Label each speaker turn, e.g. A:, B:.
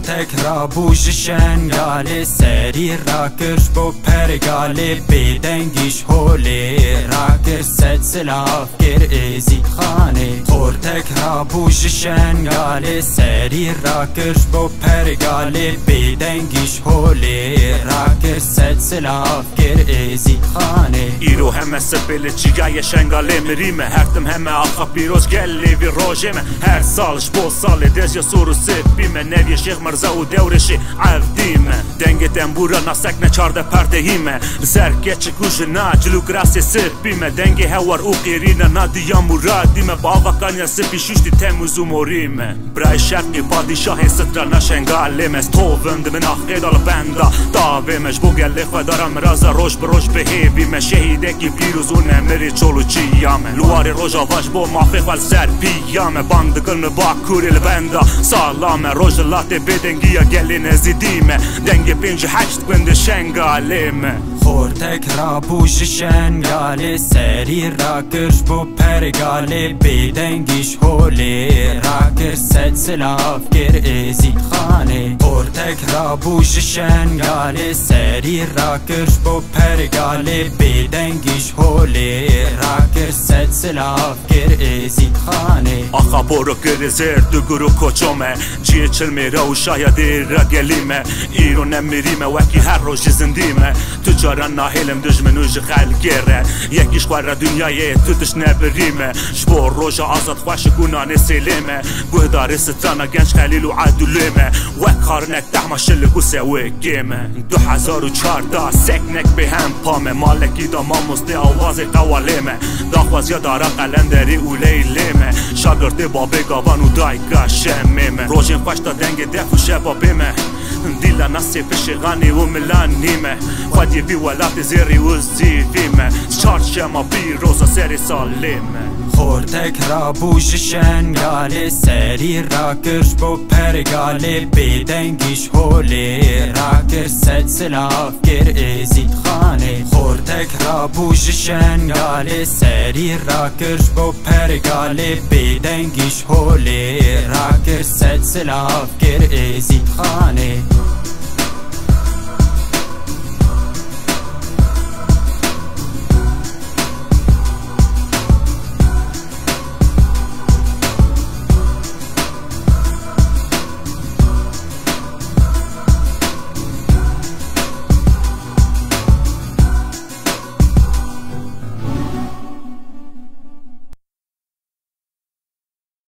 A: خورتک را بوش شنگاله سری را کرش با پرگاله بدنگیش هوله را کر ست سلاف کر ازید خانه خورتک را بوش شنگاله سری را کرش با پرگاله بدنگیش هوله را کر ست سلاف کر ازید خانه
B: ایرو همه سپل چیگای شنگاله مریمه هرتم همه آقا پیروز گلی وی روژمه هر سالش بو سال دز یا سورو سپیمه نوی شیخ مرزا و دورشی عفدیمه دنگ تنبورا ناسک نچارده پردهیمه سرکه چکوش نا جلوک راسی سپیمه دنگ هوار او قیرینه نا دیا مرادیمه با آقا کانیا سپی شوشتی تموزو موریمه برای شرقی پادشاه سترا نشنگاله تو وند من آخید آل بندا داویمش بو گلی خواه دارم رازا روش بروش بهیویمه شهیده کی پیروز و نمری چولو چیامه لواری روش آواش بو مافی خوال سر پیامه باند کلمه با کوری لبندا سالامه روش لاته بدنگی یا گلی نزیدیمه دنگ 5-8 گنده شنگالیمه
A: خورتک را بوش شنگاله سری را کرش با پرگاله بدنگیش هوله را کر ست سلاف کر ازید خانه خورتک را بوش شنگاله سری را کرش با پرگاله بدنگیش هوله را کر ست سلاف کر ازید خانه
B: آقا برو کر زر دو گرو کچومه چیه چل میره و شایده را گلیمه ایرو نمیریمه وکی هر روش زندیمه تجارا ناهیلم دجمنوش خلگیره یکیش خواه دنیای توتش نبریمه شبور روش آزاد خوش گونان سلیمه گوهدار ستانا گنج خلیل و عدولیمه وک خارنک دهما شلگو سوی گیمه 2014 سکنک به هم پامه مالکی دا ما مسته آواز قوالیمه داخواز یا دارا قلندری و لیلیمه شاگرده بابه گابان و دایگا شمیمه روشین خوش دا دنگ دفو شبابیمه دیلا نسی پشغانی و ملانیمه خودی بی ولات زیری و زیویمه چارچما بی روزا سری سالیمه
A: خورتک را بوش شنگاله سری را کرش با پرگاله بدنگیش هوله را کر ست سلاف کر ازید خانه خورتک را بوش شنگاله سری را کرش با پرگاله بدنگیش هوله را کر ست سلاف کر ازید خانه